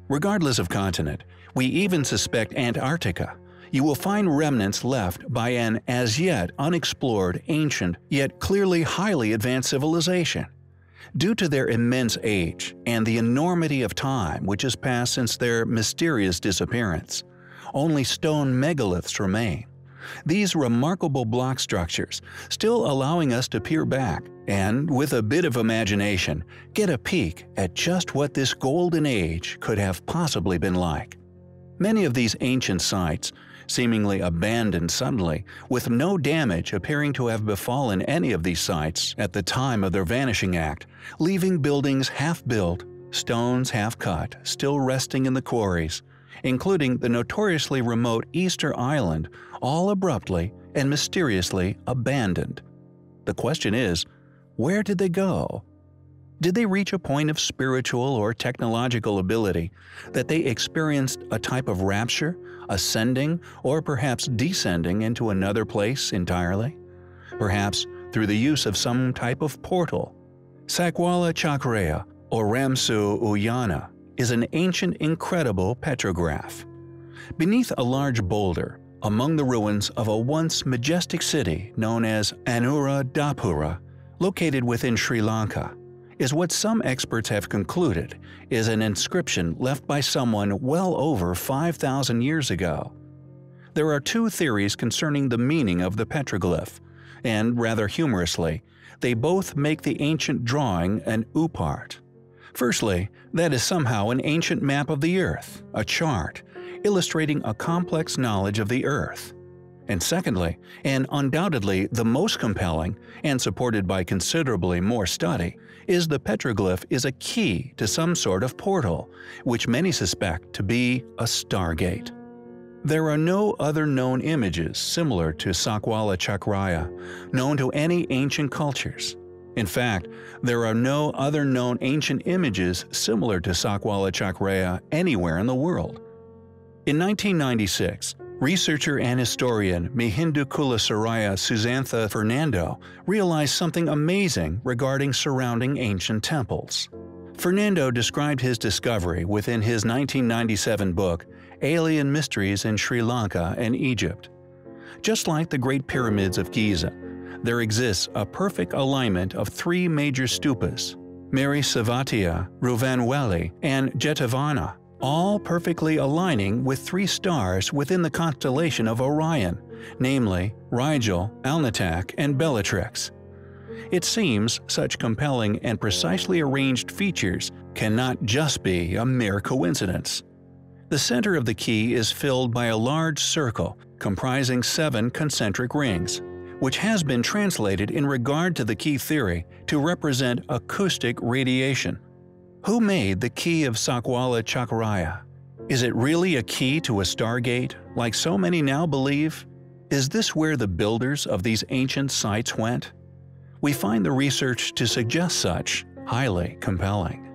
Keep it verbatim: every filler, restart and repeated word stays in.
Regardless of continent, we even suspect Antarctica, you will find remnants left by an as yet unexplored, ancient, yet clearly highly advanced civilization. Due to their immense age and the enormity of time which has passed since their mysterious disappearance, only stone megaliths remain. These remarkable block structures still allowing us to peer back and, with a bit of imagination, get a peek at just what this golden age could have possibly been like. Many of these ancient sites, seemingly abandoned suddenly, with no damage appearing to have befallen any of these sites at the time of their vanishing act, leaving buildings half-built, stones half-cut, still resting in the quarries, including the notoriously remote Easter Island, all abruptly and mysteriously abandoned. The question is, where did they go? Did they reach a point of spiritual or technological ability that they experienced a type of rapture, ascending or perhaps descending into another place entirely? Perhaps through the use of some type of portal. Sakwala Chakraya, or Ramsu Uyana, is an ancient incredible petrograph. Beneath a large boulder, among the ruins of a once majestic city known as Anuradhapura, located within Sri Lanka, is what some experts have concluded is an inscription left by someone well over five thousand years ago. There are two theories concerning the meaning of the petroglyph, and rather humorously, they both make the ancient drawing an upart. Firstly, that is somehow an ancient map of the Earth, a chart, illustrating a complex knowledge of the Earth. And secondly, and undoubtedly the most compelling, and supported by considerably more study, is the petroglyph is a key to some sort of portal, which many suspect to be a stargate. There are no other known images similar to Sakwala Chakraya, known to any ancient cultures. In fact, there are no other known ancient images similar to Sakwala Chakraya anywhere in the world. In nineteen ninety-six, researcher and historian Mihindu Kulasaraya Susantha Fernando realized something amazing regarding surrounding ancient temples. Fernando described his discovery within his nineteen ninety-seven book, Alien Mysteries in Sri Lanka and Egypt. Just like the Great Pyramids of Giza, there exists a perfect alignment of three major stupas, Mary Savatia, Ruvanweli, and Jetavana, all perfectly aligning with three stars within the constellation of Orion, namely Rigel, Alnitak, and Bellatrix. It seems such compelling and precisely arranged features cannot just be a mere coincidence. The center of the key is filled by a large circle comprising seven concentric rings, which has been translated in regard to the key theory to represent acoustic radiation. Who made the key of Sakwala Chakraya? Is it really a key to a stargate, like so many now believe? Is this where the builders of these ancient sites went? We find the research to suggest such highly compelling.